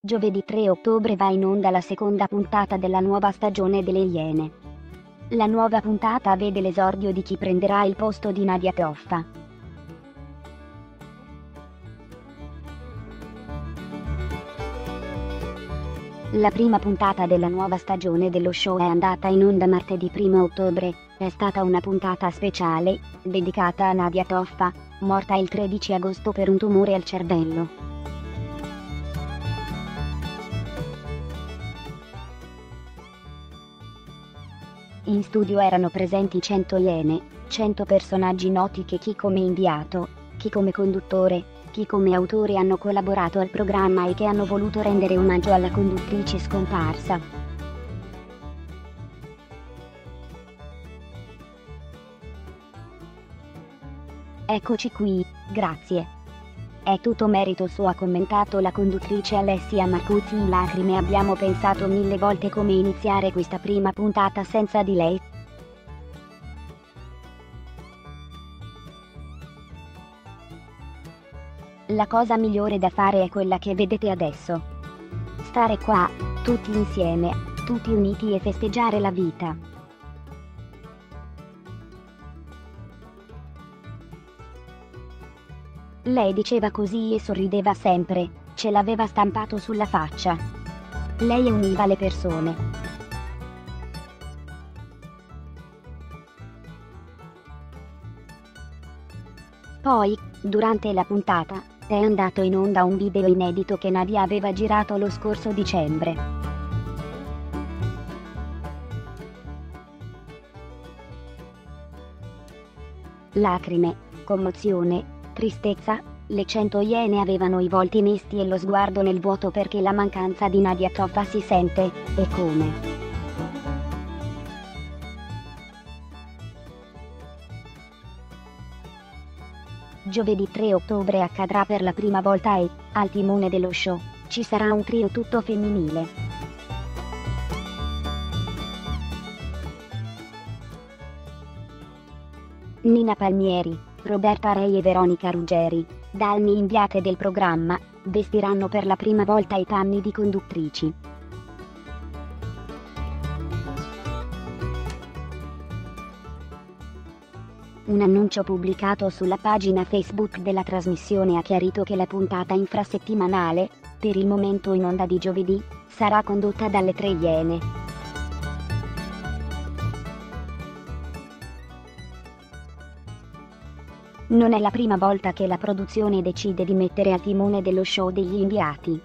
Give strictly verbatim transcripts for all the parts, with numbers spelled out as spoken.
Giovedì tre ottobre va in onda la seconda puntata della nuova stagione delle Iene. La nuova puntata vede l'esordio di chi prenderà il posto di Nadia Toffa. La prima puntata della nuova stagione dello show è andata in onda martedì primo ottobre, è stata una puntata speciale, dedicata a Nadia Toffa, morta il tredici agosto per un tumore al cervello. In studio erano presenti cento iene, cento personaggi noti che chi come inviato, chi come conduttore, chi come autore hanno collaborato al programma e che hanno voluto rendere omaggio alla conduttrice scomparsa. Eccoci qui, grazie. È tutto merito suo, ha commentato la conduttrice Alessia Marcuzzi in lacrime. Abbiamo pensato mille volte come iniziare questa prima puntata senza di lei. La cosa migliore da fare è quella che vedete adesso. Stare qua, tutti insieme, tutti uniti e festeggiare la vita. Lei diceva così e sorrideva sempre, ce l'aveva stampato sulla faccia. Lei univa le persone. Poi, durante la puntata, è andato in onda un video inedito che Nadia aveva girato lo scorso dicembre. Lacrime, commozione, tristezza, le cento iene avevano i volti mesti e lo sguardo nel vuoto perché la mancanza di Nadia Toffa si sente, e come. Giovedì tre ottobre accadrà per la prima volta e, al timone dello show, ci sarà un trio tutto femminile. Nina Palmieri, Roberta Rei e Veronica Ruggeri, da anni inviate del programma, vestiranno per la prima volta i panni di conduttrici. Un annuncio pubblicato sulla pagina Facebook della trasmissione ha chiarito che la puntata infrasettimanale, per il momento in onda di giovedì, sarà condotta dalle tre Iene. Non è la prima volta che la produzione decide di mettere al timone dello show degli inviati.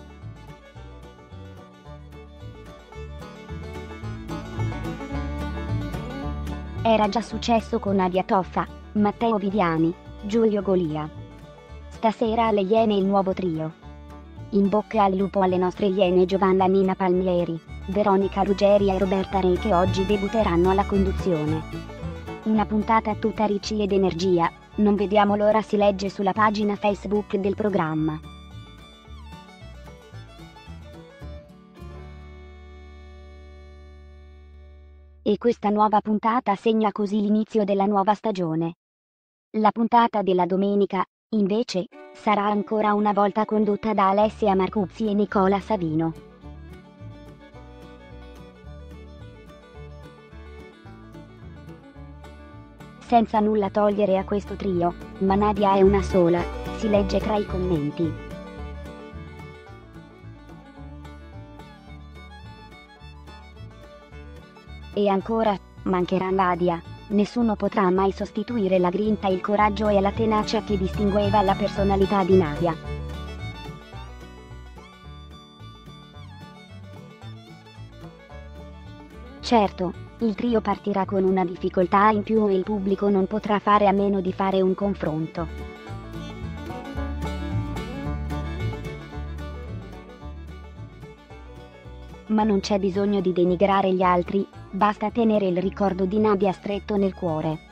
Era già successo con Nadia Toffa, Matteo Viviani, Giulio Golia. Stasera alle Iene il nuovo trio. In bocca al lupo alle nostre Iene Giovanna Nina Palmieri, Veronica Ruggeri e Roberta Rei che oggi debutteranno alla conduzione. Una puntata tutta ricci ed energia, non vediamo l'ora, si legge sulla pagina Facebook del programma. E questa nuova puntata segna così l'inizio della nuova stagione. La puntata della domenica, invece, sarà ancora una volta condotta da Alessia Marcuzzi e Nicola Savino. Senza nulla togliere a questo trio, ma Nadia è una sola, si legge tra i commenti. E ancora, mancherà Nadia, nessuno potrà mai sostituire la grinta, il coraggio e la tenacia che distingueva la personalità di Nadia. Certo, il trio partirà con una difficoltà in più e il pubblico non potrà fare a meno di fare un confronto. Ma non c'è bisogno di denigrare gli altri, basta tenere il ricordo di Nadia stretto nel cuore.